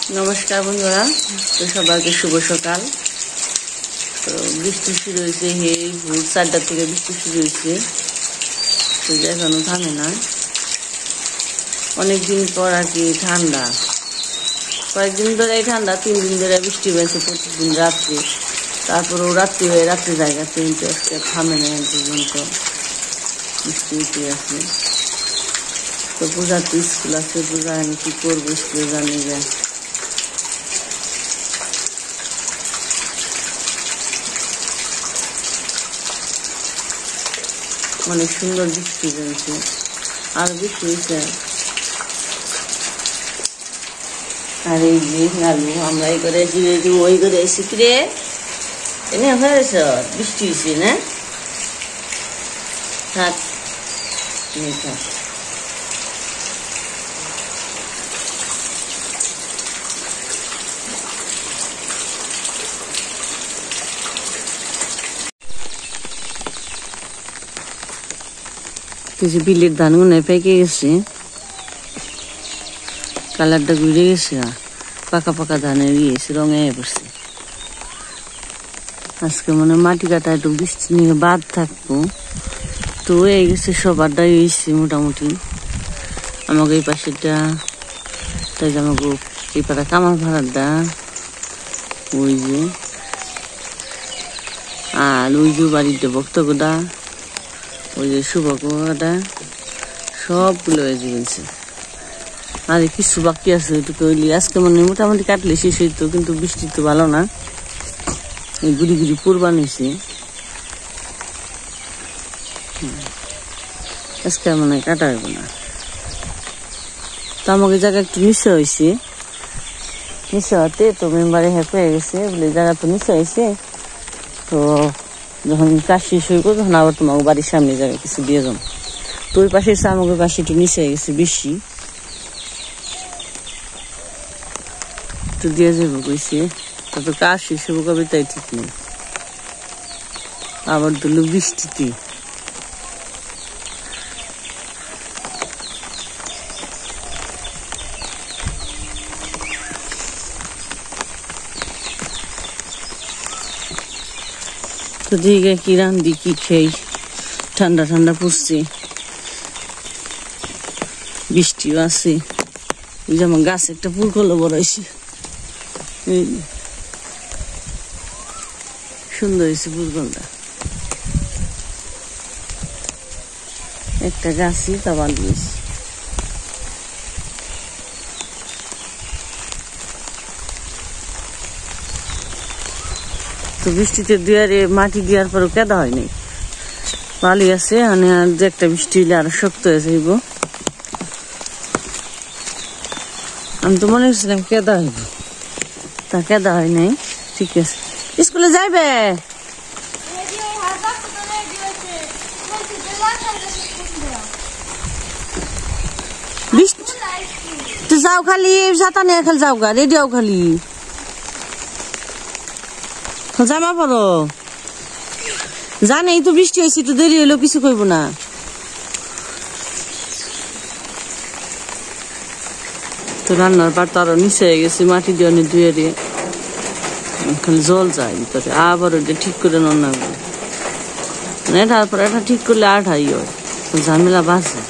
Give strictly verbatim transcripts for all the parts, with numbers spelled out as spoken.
নমস্কার বন্ধুরা, তো সবাইকে শুভ সকাল। তো বৃষ্টি শুরু হয়েছে, হে ভোর চারটা থেকে বৃষ্টি শুরু হয়েছে, তো এখনো থামে না। অনেকদিন পর আর কি ঠান্ডা, কয়েকদিন ধরে ঠান্ডা, তিন দিন ধরে বৃষ্টি হয়েছে প্রতিদিন রাত্রে। তারপরেও রাত্রি হয়ে রাত্রি জায়গা কিন্তু আজকে থামে না পর্যন্ত বৃষ্টি উঠে আছে। তো পূজার তো স্কুল আছে, পূজা আমি কি করবো স্কুলে জানি যায়। অনেক সুন্দর বৃষ্টি হয়েছে, আর বৃষ্টি হয়েছে। আর এই যে আলু আমরা এই করে জিরে দিব, ওই করে এসে কিরে এনে হয়েছ বৃষ্টি হয়েছে না থাক থাক। কিছু বিলের ধানগুলো পেকে গেছে, কালারটা ঘুরে গেছে, পাকা পাকা ধানের গিয়েছে, রঙে পড়ছে। আজকে মানে মাটি কাটা একটু বৃষ্টি নিয়ে বাদ থাকবো, তো হয়ে গেছে সব আড্ডাই হয়েছে মোটামুটি। আমাকে এই পাশেরটা, তাই যে আমাকে এই পাড়া কামার ভাড়ারটা, ওই যে আর ওই যে বাড়িটা ভক্তগোদা, ওই যে শুভকোটা, সবগুলো হয়ে গেছে। আর কিছু বাকি আছে ওইটুকু হইলি আজকে মানে মোটামুটি কাটলে শেষ হইতো, কিন্তু বৃষ্টি তো ভালো না, এই গুড়ি গুড়ি পূর্বা নিছে। আজকে মানে কাটা হইব না। তো আমাকে জায়গা একটু নিচে হয়েছে, নিচে হতে তো মেম্বারে হ্যাপ হয়ে গেছে বলে জায়গা তো নিচে হয়েছে। তো যখন কাজ শেষ হইব তখন আবার তোমাকে বাড়ির সামনে জায়গা কিছু দিয়ে যাবো। তো ওই পাশে এসে আমাকে পাশে একটু নিচে হয়ে গেছে বেশি, তো দিয়ে যাবো কইছে। তো কাজ শেষ হবো কবে তাই ঠিক নেই, আবার দিল বৃষ্টিতে। তো দিকে কি রান্ধি কি খেই, ঠান্ডা ঠান্ডা পড়ছে, বৃষ্টিও আছে। ওই যে আমার গাছে একটা ফুল কলো বড় হয়েছে, সুন্দর হয়েছে ফুলকলটা। একটা গাছই তা বাঁধিয়েছি। তো বৃষ্টিতে দুয়ারে মাটি দেওয়ার পরও কেদা হয়নি, বালি আছে, মানে আর যে একটা বৃষ্টি হইলে আরো শক্ত হয়ে যাইব। আমি তো মনে করছিলাম কেদা হইব, তা কেদা হয় নাই। ঠিক আছে, স্কুলে যাইবে? বৃষ্টি যাও খালি, ছাতা নিয়ে খালি যাও গা, রেডি হও খালি, জামা পরো। জানে তো বৃষ্টি হয়েছে, একটু দেরি হইলেও কিছু কইব না। তো রান্নার পার তো আরো নিচে হয়ে গেছে, মাটি দিয়ে অনেক ধুয়ে দিয়ে খালি জল যায় ভিতরে, আবার ওইটা ঠিক করে রান্না করে মানে তারপর এটা ঠিক করলে আঠাই হয়, ঝামেলা বাঁচে।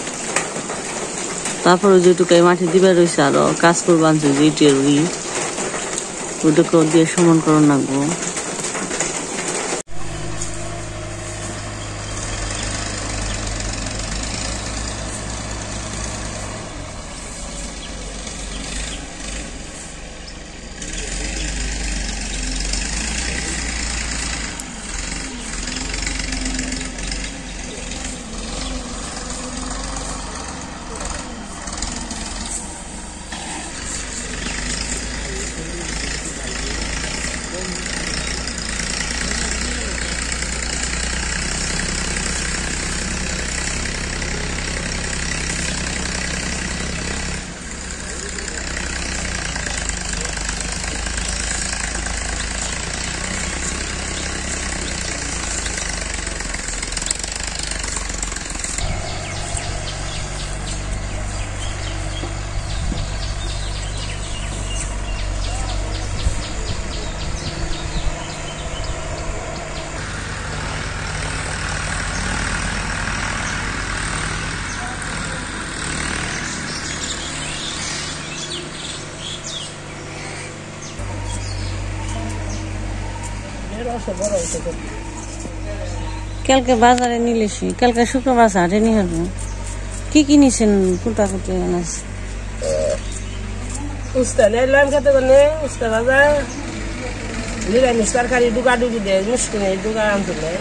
তারপর ওই যেটুকাই মাটি দিবে রয়েছে, আরো কাজ করবো আনছে যে ইটের উড়ি, ওইটাকেও দিয়ে সমান করে রাখবো। কালকে বাজারে নিলেছি, কালকে শুক্রবার হাটে নিয়ে হবো। কি কিনেছেন? কুটা কুটি আনাজ উস্তা নিলাম খেতে গেলে উস্তা ভাজা নিরামিষ তরকারি ডুগা ডুগি দেয় মুশকিল নেই ডুগা আনতে নেই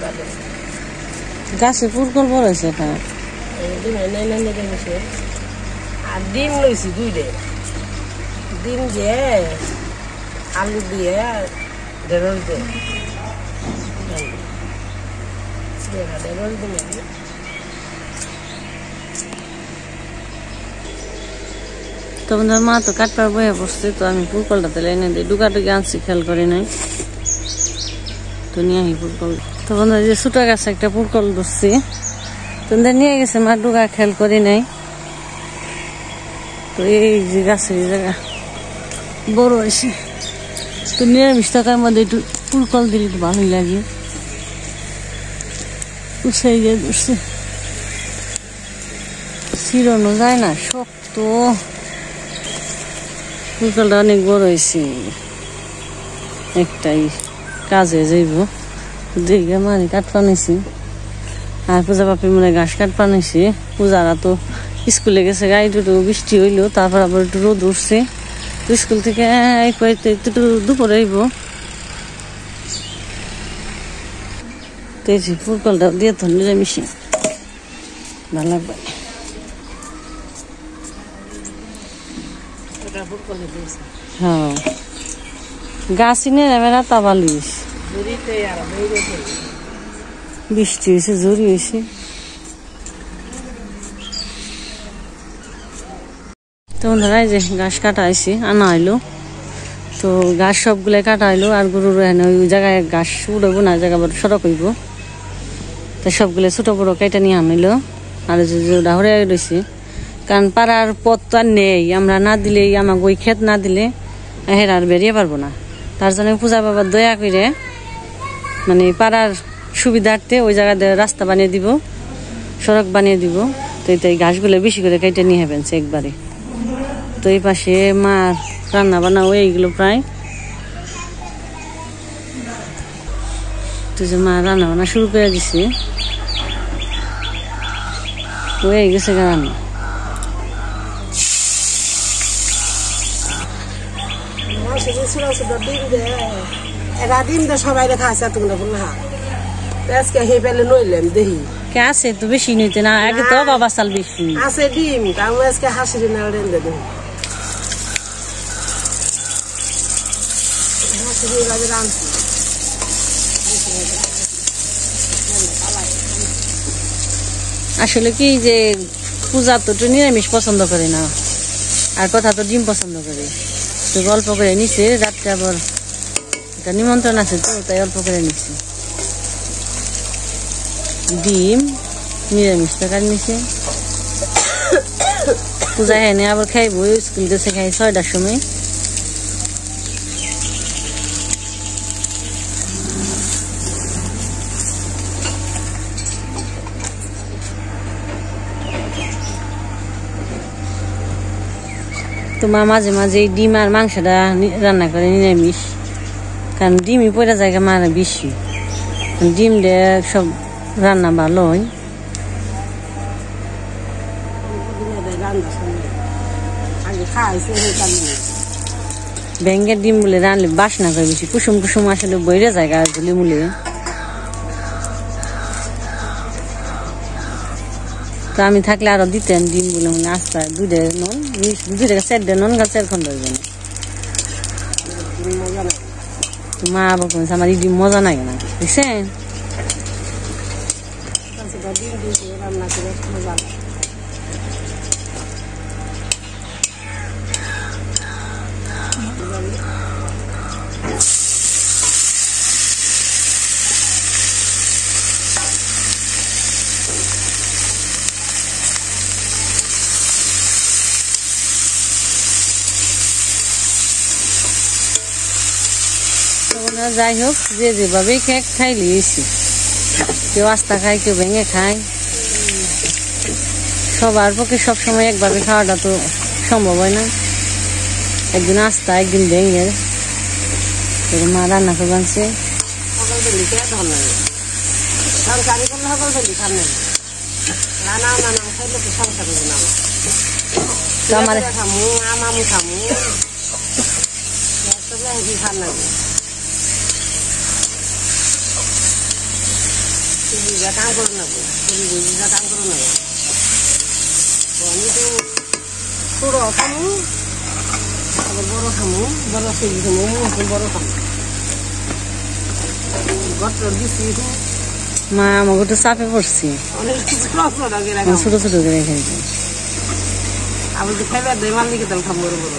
গাছে পুরকল বড় হয়েছে এখানে আর ডিম লইছি দুইটে ডিম দিয়ে আলু দিয়ে ঢেঁড়স দিয়ে ঢেঁড়স দিয়ে তখন মা তো কাটপার বয়ে বসছে, তো আমি পুরকলটা তেলে এনে দিই। ডুকাটুকি আনছি, খেয়াল করি নাই, তো নিয়ে আসি পুরকল। তখন যে ছোটা গাছে একটা পুরকল ধরছি, তোদের নিয়ে গেছে মা, ডুকা খেয়াল করি নাই। তো এই যে গাছের এই জায়গা বড় হয়েছে, তো নিরামিষ টাকার মধ্যে একটু পুরকল দিলে একটু ভালোই লাগে। উৎসাহ গিয়ে ধরছে, ছিড়ানো যায় না, শক্ত। পুরকলটা অনেক বড় হয়েছে, একটাই কাজে যাইব। দেখে মারি কাঠ পানিছি, আর পূজা বাপি মনে ঘাস কাঠ পানিছি। পূজারা তো স্কুলে গেছে, গাড়ি একটু বৃষ্টি হইলো, তারপর আবার একটু রোদ উঠছে। তো স্কুল থেকে একটু দুপুরে আইব। তো এই পুরকলটা দিয়ে তো নিরামিষি ভালো লাগবে। হ্যাঁ, গাছি নিয়ে নেবে না, তা বালিশ বৃষ্টি হয়েছে, জোরি হয়েছে। তখন ধরা যে ঘাস কাটা হয়েছে, আনা হইলো। তো ঘাস সবগুলাই কাটা হইলো, আর গরুর এখানে ওই জায়গায় ঘাস উড়াবো না, জায়গা বড় সড়ক হইব। তো সবগুলো ছোট বড় কেটে নিয়ে আনলো। আর যে ডাহরে রয়েছে, কারণ পাড়ার পথ তো আর নেই, আমরা না দিলে, আমাকে ওই ক্ষেত না দিলে হের আর বেরিয়ে পারবো না। তার জন্য পূজা বাবার দয়া করে মানে পাড়ার সুবিধার্থে ওই জায়গাতে রাস্তা বানিয়ে দিব, সড়ক বানিয়ে দিব। তো এই ঘাসগুলো বেশি করে কেটে নিয়ে হবেন একবারে। তো এই পাশে মার রান্না বান্না এইগুলো প্রায়, তো যে মা রান্না বান্না শুরু করে দিছে, হয়ে গেছে রান্না। ডিম দিয়ে সবাই দেখা আছে তোমরা বললা আজকে হে পেলে নইলেন দেখি কে আছে তো বেশি নিতে না, আগে তো বাবা চাল বেশি আছে ডিম, কারণ আজকে হাসির না রেন্দে দেবো হাসির বাজে রাঁধছি। আসলে কি যে পূজা তো নিরামিষ পছন্দ করে না, আর কথা তো ডিম পছন্দ করে। তো অল্প করে নিছে, রাত্রে আবার একটা নিমন্ত্রণ আছে, তো তাই অল্প করে নিচ্ছে। ডিম নিরামিষ তরকারি নিছে। পূজা হেনে আবার খাইবো, স্কুল গেছে খাই ছয়টার সময়। তোমার মাঝে মাঝে ডিম আর মাংসটা রান্না করে নিরামিষ, কারণ ডিমই পয়লা জায়গা মারা বেশি, ডিম দিয়ে সব রান্না ভালো হয়। ব্যাঙ্গের ডিম বলে রানলে বাসনা করে বেশি, কুসুম কুসুম আসলে বইরে জায়গা আসলে মুলে। তো আমি থাকলে আরো দিতেন ডিম বলে, মানে আস্তা দুধের নন, দুই টাকা চারটে নন গা চার খন্ড হইবে না। মা আবার কমেছে আমার এই ডিম মজা লাগে না, বুঝছেন? যাই হোক, যে যেভাবে কেক খাই লিয়েছি, কেউ আস্তা খায়, কেউ ভেঙে খায়। সবার পক্ষে সবসময় একভাবে খাওয়াটা তো সম্ভব হয় না, একদিন আস্তা একদিন ভেঙে। মা রান্না করে বানছে, ফেলি কে ধর নাই সংসারি করলে সকল ফেলি খান নাই না না না না খাইলে তো সংসার হবে না আমার খামু আম আমি খামু হেভি খান লাগে যা কাম করে নেবো যা কাম করে নেবো আমি তো ছোট খামু আবার বড় খামু বড় সেজি খামু বড় খামু গটর দিছি মা আমাকে তো চাপে পড়ছি ছোট ছোট করে খাইছি আমি তো খাইবার দেয় মাল দিকে তাহলে খাম বড় বড়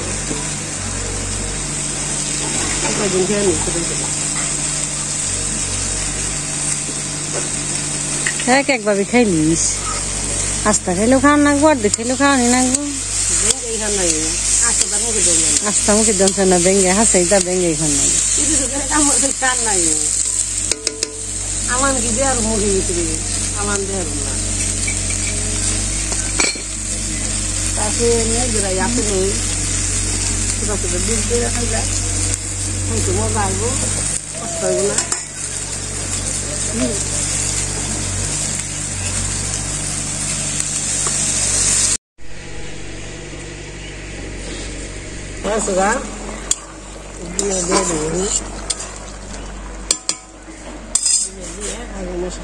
কয়দিন খেয়ে নি ছোট ছোট এক একভাবে খাইলিস আস্তা খাইলেও খাওয়ান নাকবো আর দেখাইলেও খাওয়ানি নাকবো আস্তা মুখে দমছে না বেঙ্গে হাসাই তা বেঙ্গে খান নাই আমার কি দেয়ার মুখে ভিতরে আমার দেয়ার না তাকে নিজেরা আপনি নেই ছোট ছোট দুধ দিয়ে খাইলে হয়তো মজা আসবো কষ্ট হইব না Suka dia dia dulu dia dia ada masuk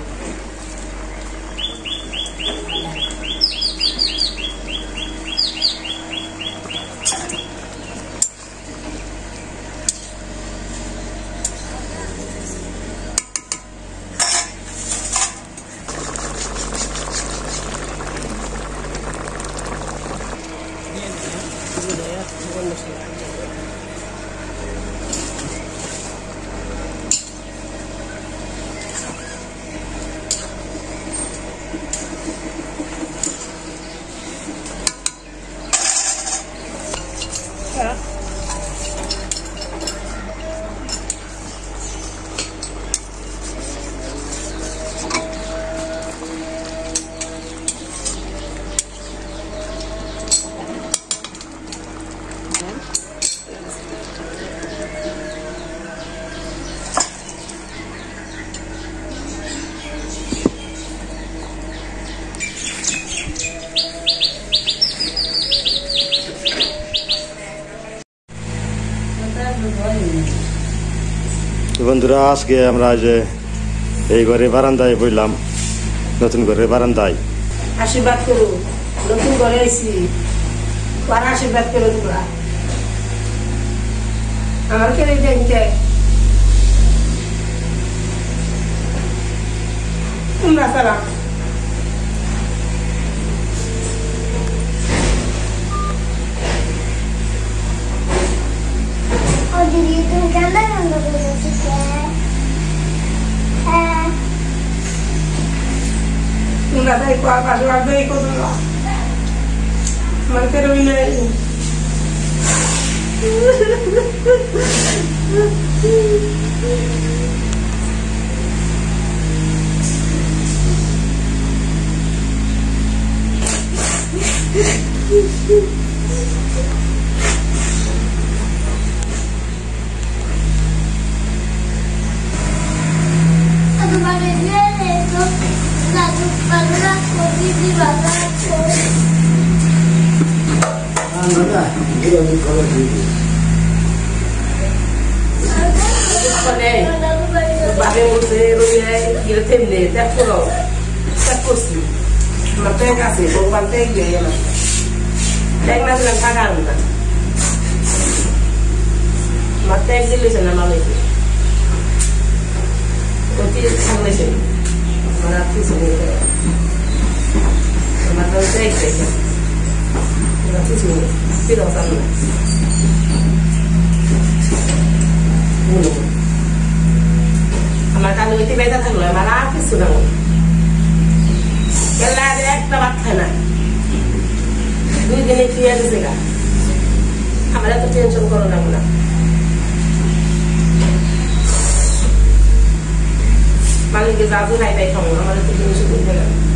বন্ধুরা আজকে আমরা যে এই ঘরে বারান্দায় বইলাম নতুন ঘরে বারান্দায় আশীর্বাদ করো নতুন ঘরে আইছি আর আশীর্বাদ করো তোমরা আমার কে রে দেখতে তোমরা সালাম Didi itu gambar yang berbeda eh nggak ada ikut apa ada ada ikut dulu mereka ini Babe você é ele tem dele até por lá até por cima mantém assim vou manter ele lá tem mais na paganda mantém ele já na maleta eu tinha que fazer isso mas aqui só ele mas não sei que mas aqui só ele tira o sangue আমার কালো হইতে বেঁধে থাকলো আমার আর কিছু না কেলা একটা ভাত খায় না দুই দিনে খেয়ে গেছে গা আমার এত টেনশন করো না না মালিকে যা দিন আইটাই খাবো আমার এত জিনিস বুঝতে গেল